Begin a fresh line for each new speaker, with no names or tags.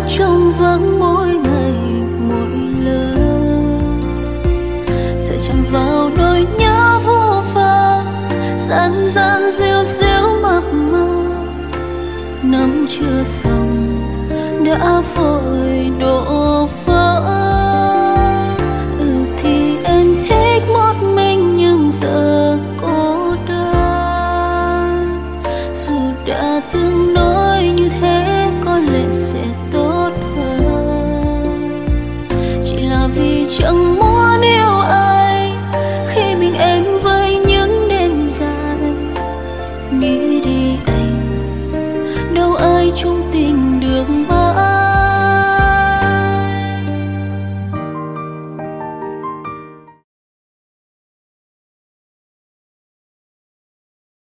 trong vắng mỗi ngày mỗi lời, sẽ chạm vào nỗi nhớ vô vàn, dần dần dịu dịu mập mờ. Năm chưa xong đã vội